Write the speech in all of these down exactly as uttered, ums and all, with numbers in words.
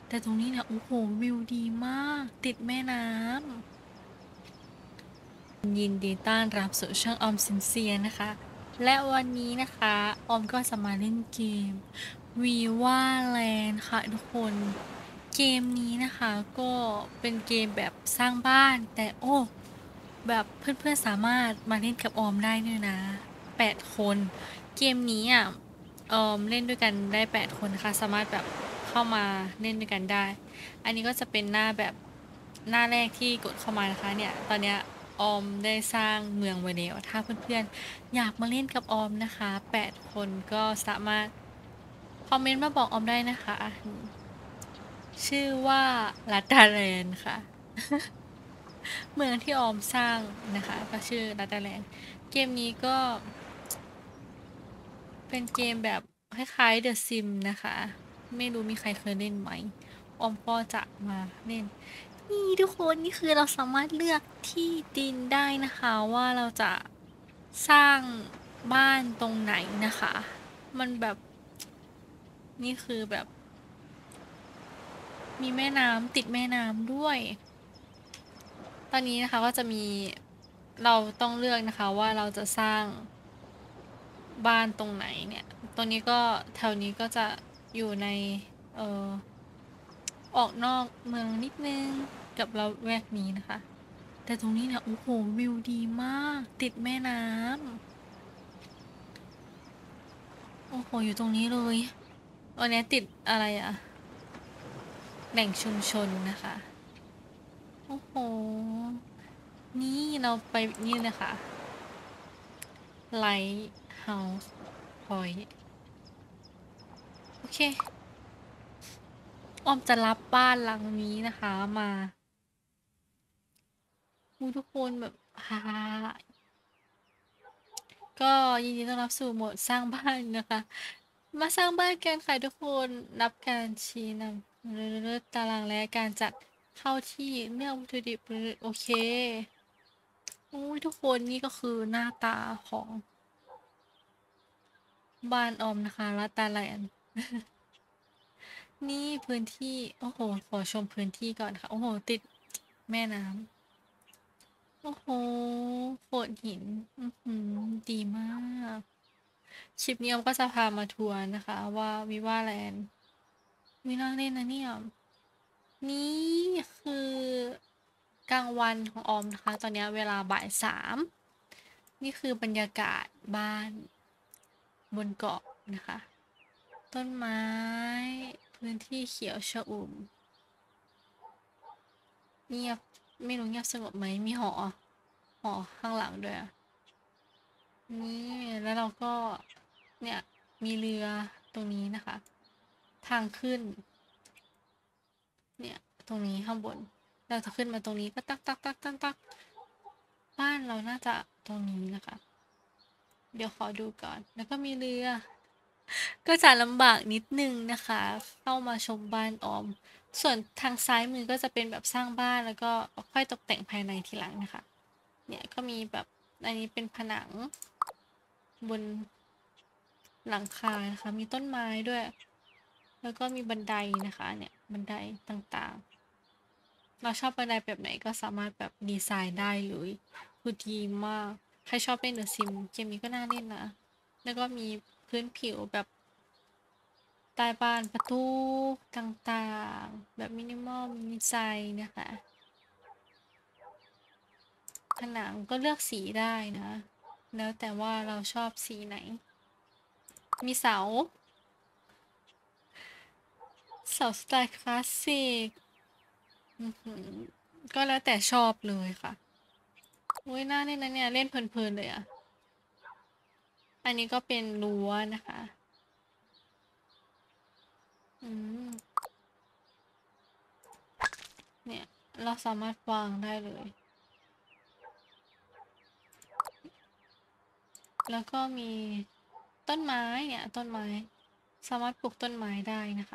แต่ตรงนี้เนี่ยโอ้โหวิวดีมากติดแม่น้ำยินดีต้อนรับสู่ช่องออมสินเซียนะคะและวันนี้นะคะออมก็จะมาเล่นเกมวีว่าแลนด์ค่ะทุกคนเกมนี้นะคะก็เป็นเกมแบบสร้างบ้านแต่โอ้แบบเพื่อนๆสามารถมาเล่นกับออมได้ด้วยนะแปดคนเกมนี้อ่ะออมเล่นด้วยกันได้แปดคนนะคะสามารถแบบเข้ามาเล่นด้วยกันได้ อันนี้ก็จะเป็นหน้าแบบหน้าแรกที่กดเข้ามานะคะเนี่ยตอนเนี้ยออมได้สร้างเมืองไว้แล้วถ้าเพื่อนๆอยากมาเล่นกับออมนะคะแปดคนก็สามารถคอมเมนต์มาบอกออมได้นะคะชื่อว่าลาตาแลนค่ะเมืองที่ออมสร้างนะคะก็ชื่อลาตาแลนเกมนี้ก็เป็นเกมแบบคล้ายๆ The Sim นะคะไม่รู้มีใครเคยเล่นไหมออมก็จะมาเล่น นี่ทุกคนนี่คือเราสามารถเลือกที่ดินได้นะคะว่าเราจะสร้างบ้านตรงไหนนะคะมันแบบนี่คือแบบมีแม่น้ำติดแม่น้ำด้วยตอนนี้นะคะก็จะมีเราต้องเลือกนะคะว่าเราจะสร้างบ้านตรงไหนเนี่ยตรงนี้ก็แถวนี้ก็จะอยู่ในเออออกนอกเมืองนิดนึงกับเราแวกนี้นะคะ แต่ตรงนี้เนี่ยโอ้โหวิวดีมากติดแม่น้ำโอ้โหอยู่ตรงนี้เลยวันนี้ติดอะไรอะแหล่งชุมชนนะคะโอ้โหนี่เราไปนี่เลยค่ะไลท์เฮาส์พอยต์โอเคออมจะรับบ้านหลังนี้นะคะมาอูทุกคนแบบฮ่าก็ยินดีต้อนรับสู่โหมดสร้างบ้านนะคะมาสร้างบ้านกันค่ะทุกคนรับการชี้นำตารางและการจัดเข้าที่เลือกวัตถุดิบโอเคโอ้ยทุกคนนี่ก็คือหน้าตาของบ้านออมนะคะรัตตาแลนด์นี่พื้นที่โอ้โหขอชมพื้นที่ก่อนค่ะโอ้โหติดแม่น้ำโอ้โหโขดหินอือหือดีมากคลิปนี้ออมก็จะพามาทัวร์นะคะว่าวิว่าแลนด์มีน่าเล่นนะเนี่ย นี่คือกลางวันของออมนะคะตอนนี้เวลาบ่ายสามนี่คือบรรยากาศบ้านบนเกาะนะคะต้นไม้พื้นที่เขียวชอุ่มเงียบไม่รู้เงียบสงบไหมมีหอหอข้างหลังด้วยอะนี่แล้วเราก็เนี่ยมีเรือตรงนี้นะคะทางขึ้นเนี่ยตรงนี้ข้างบนเราจะขึ้นมาตรงนี้ก็ตักตักตักตักตักบ้านเราน่าจะตรงนี้นะคะ เดี๋ยวขอดูก่อน แล้วก็มีเรือ ก็จะลำบากนิดนึงนะคะ เข้ามาชมบ้านออม ส่วนทางซ้ายมือก็จะเป็นแบบสร้างบ้านแล้วก็ค่อยตกแต่งภายในทีหลังนะคะ เนี่ยก็มีแบบอันนี้เป็นผนังบนหลังคานะคะ มีต้นไม้ด้วย แล้วก็มีบันไดนะคะเนี่ยบันไดต่างๆ เราชอบบันไดแบบไหนก็สามารถแบบดีไซน์ได้เลยคือดีมาก ใครชอบเล่นเดอะซิมเกมนี้ก็น่าเล่นนะ แล้วก็มีพื้นผิวแบบใต้บานประตูต่างๆแบบมินิมอลมินิไซน์นะคะผนังก็เลือกสีได้นะแล้วแต่ว่าเราชอบสีไหนมีเสาเสาสไตล์คลาสสิกก็แล้วแต่ชอบเลยค่ะโอ้ยน่าเล่นนะเนี่ยเล่นเพลินๆเลยอ่ะอันนี้ก็เป็นรั้วนะคะอืมเนี่ยเราสามารถวางได้เลยแล้วก็มีต้นไม้เนี่ยต้นไม้สามารถปลูกต้นไม้ได้นะคะ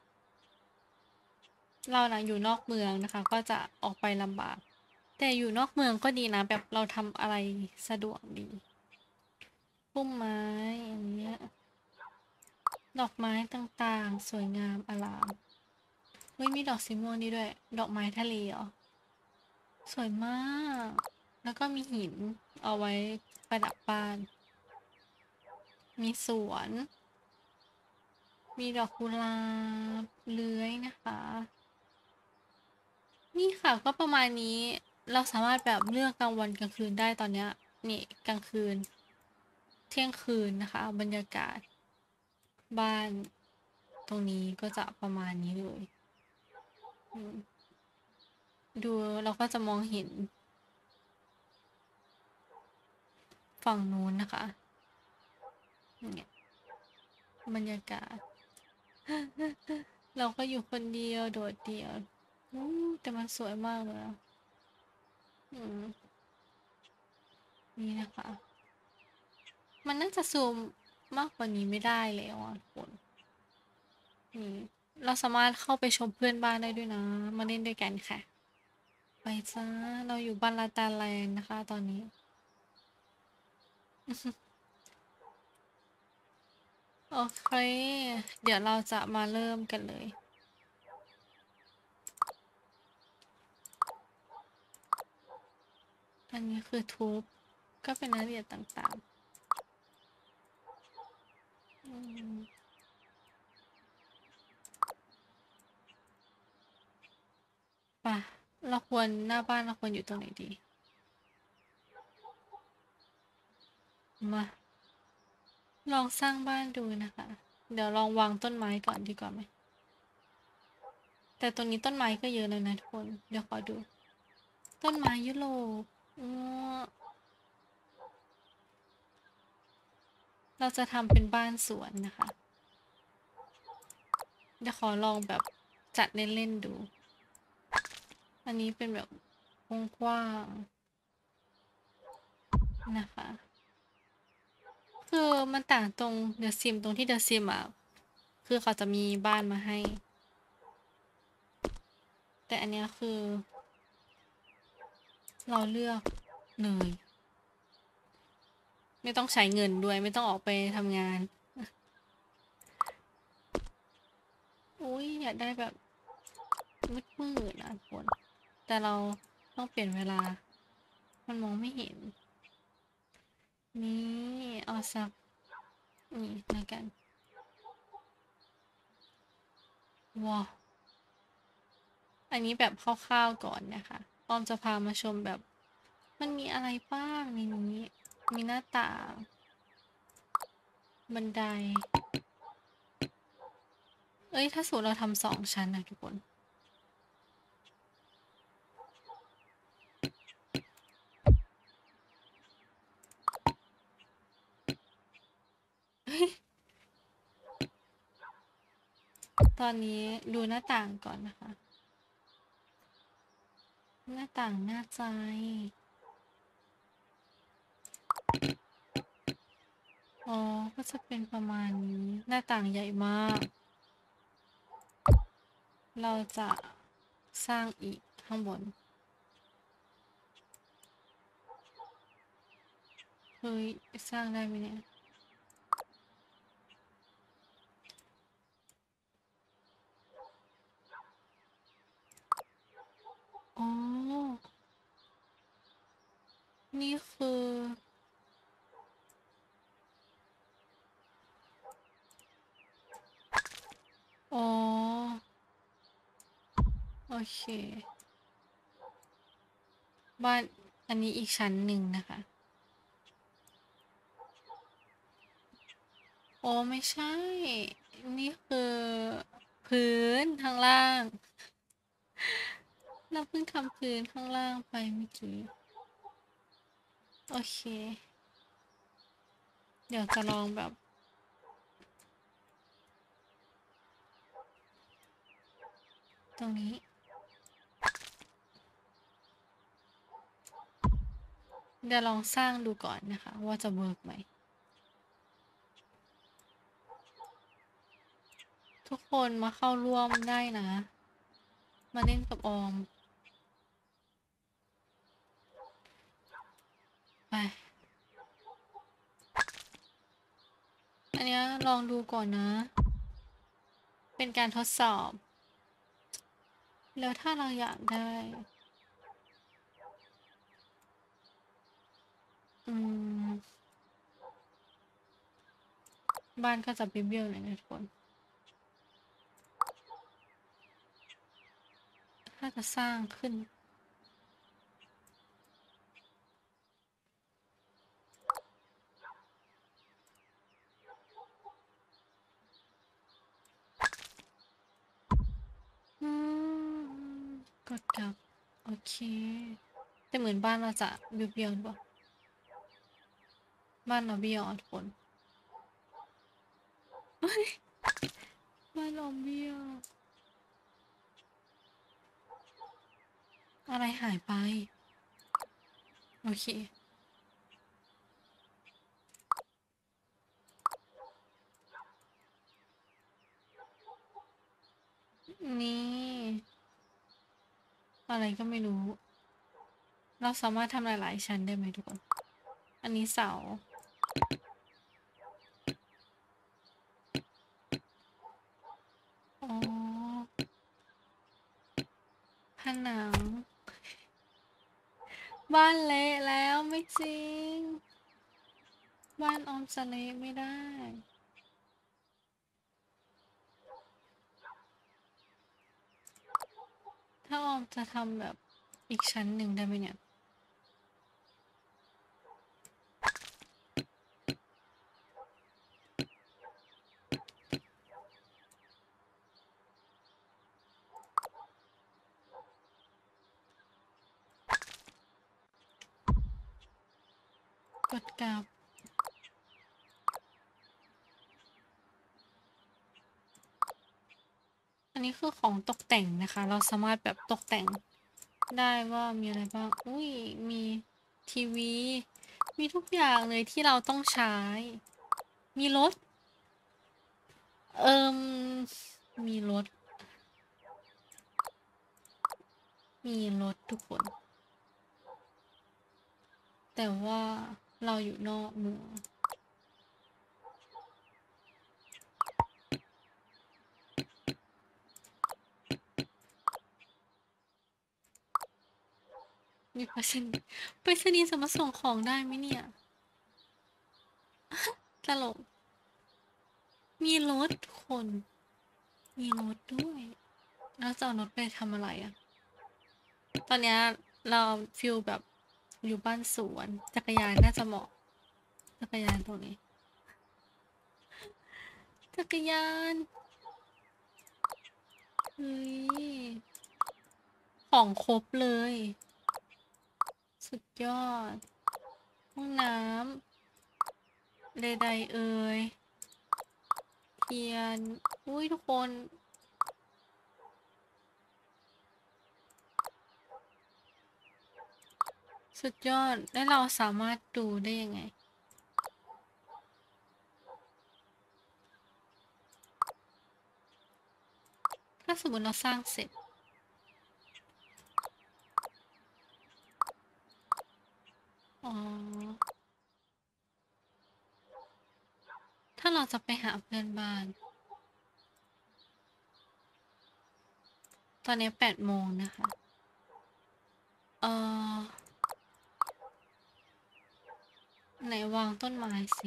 เรานะอยู่นอกเมืองนะคะก็จะออกไปลำบากแต่อยู่นอกเมืองก็ดีนะแบบเราทำอะไรสะดวกดีพุ่มไม้อย่างเงี้ยดอกไม้ต่างๆสวยงามอลามเฮ้ยมีดอกสีม่วงนี่ด้วยดอกไม้ทะเลเหรอสวยมากแล้วก็มีหินเอาไว้ประดับบ้านมีสวนมีดอกกุหลาบเลื้อยนะคะนี่ค่ะก็ประมาณนี้เราสามารถแบบเลือกกลางวันกลางคืนได้ตอนเนี้ยนี่กลางคืนเที่ยงคืนนะคะบรรยากาศบ้านตรงนี้ก็จะประมาณนี้เลยอืมดูเราก็จะมองเห็นฝั่งนู้นนะคะเนี่ยบรรยากาศเราก็อยู่คนเดียวโดดเดี่ยวอืมแต่มันสวยมากเลยอะอืมนี่นะคะ มันน่าจะซูมมากกว่านี้ไม่ได้แล้วอ่ะทุกคนนี่เราสามารถเข้าไปชมเพื่อนบ้านได้ด้วยนะ มาเล่นด้วยกันค่ะ ไปจ้า เราอยู่บ้านลาตาแลนด์นะคะตอนนี้ โอเค เดี๋ยวเราจะมาเริ่มกันเลย อันนี้คือทูบก็เป็นรายละเอียดต่างๆอืมไป่ะ เราควรหน้าบ้านเราควรอยู่ตรงไหนดี มา ลองสร้างบ้านดูนะคะ เดี๋ยวลองวางต้นไม้ก่อนดีกว่าไหม แต่ตรงนี้ต้นไม้ก็เยอะเลยนะทุกคน เดี๋ยวขอดู ต้นไม้ยุโรปอ๋อเราจะทำเป็นบ้านสวนนะคะ เดี๋ยวขอลองแบบจัดเล่นๆดู อันนี้เป็นแบบกว้างๆนะคะ คือมันต่างตรงเดอะซิมตรงที่เดอะซิมอ่ะ คือเขาจะมีบ้านมาให้ แต่อันเนี้ยคือ เราเลือกเลย ไม่ต้องใช้เงินด้วยไม่ต้องออกไปทำงาน อุ้ยอยากได้แบบมืดๆนะทุกคน แต่เราต้องเปลี่ยนเวลา มันมองไม่เห็น นี่เอาสักนี่แล้วกันว้าวอันนี้แบบคร่าวๆก่อนนะคะออมจะพามาชมแบบมันมีอะไรบ้างในนี้มีหน้าต่างบันไดเอ้ยถ้าสูตรเราทำสองชั้นนะทุกคนตอนนี้ดูหน้าต่างก่อนนะคะหน้าต่างหน้าใจอ๋อก็จะเป็นประมาณนี้หน้าต่างใหญ่มากเราจะสร้างอีกข้างบนเฮ้ยสร้างได้ไหมเนี่ยอ๋อนี่คืออ๋อโอเคบ้านอันนี้อีกชั้นหนึ่งนะคะโอ้ไม่ใช่นี่คือพื้นข้างล่างเราเพิ่งทำพื้นข้างล่างไปเมื่อกี้โอเคเดี๋ยวจะลองแบบตรงนี้เดี๋ยวลองสร้างดูก่อนนะคะว่าจะเวิร์กไหมทุกคนมาเข้าร่วมได้นะมาเล่นกับออมไปอันนี้ลองดูก่อนนะเป็นการทดสอบแล้วถ้าเราอยากได้อืมบ้านก็จะเบี้ยวๆหน่อยนะทุกคนถ้าจะสร้างขึ้นอืมกดดับโอเคแต่เหมือนบ้านเราจะเบี้ยวๆหรือเปล่าบ้านเราเบี้ยวอ่ะทุกคนบ้านเราเบี้ยวอะไรหายไปโอเคนี่อะไรก็ไม่รู้เราสามารถทำหลายๆชั้นได้ไหมทุกคนอันนี้เสาอ๋อผนังบ้านเละแล้วไม่จริงบ้านออมจะเละไม่ได้ถ้าออมจะทำแบบอีกชั้นหนึ่งได้ไหมเนี่ยกดกลับอันนี้คือของตกแต่งนะคะเราสามารถแบบตกแต่งได้ว่ามีอะไรบ้างอุ้ยมีทีวีมีทุกอย่างเลยที่เราต้องใช้มีรถเอิมมีรถมีรถทุกคนแต่ว่าเราอยู่นอกเมืองมีไปรษณีย์ไปรษณีย์สามารถส่งของได้ไหมเนี่ยตลกมีรถทุกคนมีรถด้วยแล้วจะเอารถไปทำอะไรอะตอนเนี้ยเราฟิลแบบอยู่บ้านสวนจักรยานน่าจะเหมาะจักรยานตรงนี้จักรยานเฮ้ยของครบเลยสุดยอดห้องน้ำใดๆเอ่ยเทียนอุ้ยทุกคนสุดยอดและเราสามารถดูได้ยังไงถ้าสมมติเราสร้างเสร็จอ๋อถ้าเราจะไปหาเพื่อนบ้านตอนนี้แปดโมงนะคะเออไหนวางต้นไม้สิ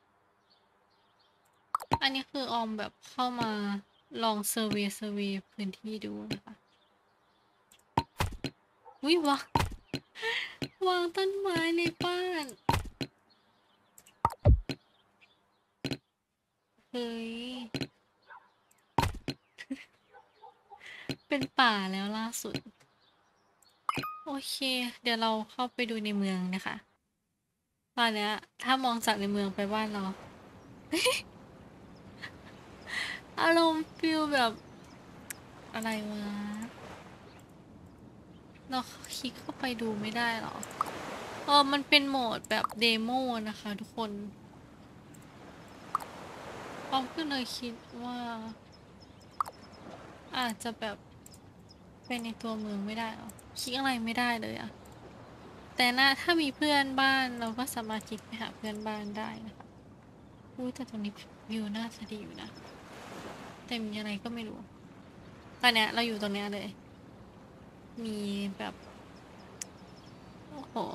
อันนี้คือออมแบบเข้ามาลองเซอร์เวย์เซอร์เวย์พื้นที่ดูนะคะวิวางวางต้นไม้ในบ้านเฮ้ยเป็นป่าแล้วล่าสุดโอเคเดี๋ยวเราเข้าไปดูในเมืองนะคะตอนเนี้ยถ้ามองจากในเมืองไปบ้านเราอารมณ์ฟิลแบบอะไรวะเราคลิกเข้าไปดูไม่ได้หรอเออมันเป็นโหมดแบบเดโมนะคะทุกคนออมก็เลยคิดว่าอาจจะแบบเป็นในตัวเมืองไม่ได้หรอคลิกอะไรไม่ได้เลยอะแต่น่าถ้ามีเพื่อนบ้านเราก็สามารถคลิกไปหาเพื่อนบ้านได้นะคะอุ้ยแต่ตรงนี้วิวน่าจะดีอยู่นะแต่มีอะไรก็ไม่รู้ตอนเนี้ยเราอยู่ตรงเนี้ยเลยมีแบบโอ้โห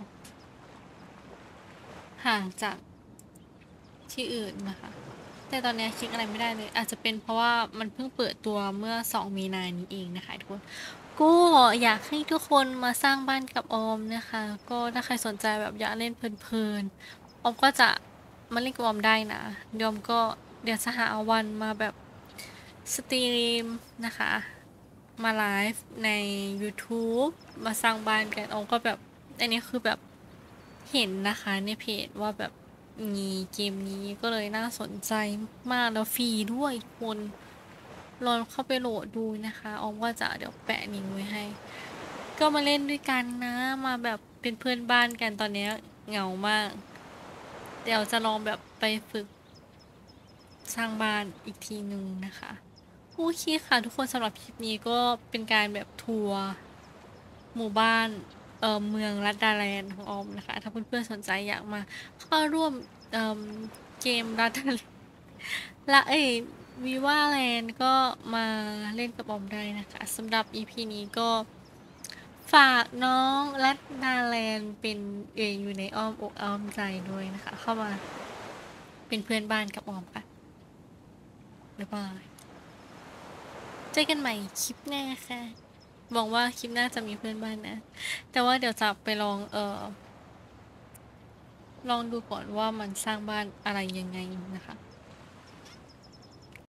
ห่างจากที่อื่นนะคะ แต่ตอนนี้คลิกอะไรไม่ได้เลย อาจจะเป็นเพราะว่ามันเพิ่งเปิดตัวเมื่อสองมีนานี้เองนะคะทุกคนก็อยากให้ทุกคนมาสร้างบ้านกับออมนะคะ ก็ถ้าใครสนใจแบบอยากเล่นเพลินๆออมก็จะมาเล่นกับออมได้นะเดี๋ยวออมก็เดี๋ยวจะหาวันมาแบบสตรีมนะคะ มาไลฟ์ใน YouTube มาสร้างบ้านกันออมก็แบบอันนี้คือแบบเห็นนะคะในเพจว่าแบบมีเกมนี้ก็เลยน่าสนใจมากแล้วฟรีด้วยคนลองเข้าไปโหลดดูนะคะออมก็จะเดี๋ยวแปะลิงก์ไว้ให้ ก็มาเล่นด้วยกันนะมาแบบเป็นเพื่อนบ้านกันตอนนี้เหงามากเดี๋ยวจะลองแบบไปฝึกสร้างบ้านอีกทีหนึ่งนะคะโอเคค่ะทุกคนสำหรับคลิปนี้ก็เป็นการแบบทัวร์หมู่บ้านเอ่อเมืองรัดดาแลนด์ของออมนะคะถ้าเพื่อนๆสนใจอยากมาเข้าร่วมเอ่อเกมรัดดาแลนด์และเอ้ยวีว่าแลนด์ก็มาเล่นกับออมได้นะคะสำหรับ อี พี นี้ก็ฝากน้องรัดดาแลนด์เป็นเอออยู่ในอ้อมอกอ้อมใจด้วยนะคะเข้ามาเป็นเพื่อนบ้านกับออมค่ะบ๊ายบายเจอกันใหม่คลิปหน้าค่ะหวังว่าคลิปหน้าจะมีเพื่อนบ้านนะแต่ว่าเดี๋ยวจะไปลองเออลองดูก่อนว่ามันสร้างบ้านอะไรยังไงนะคะ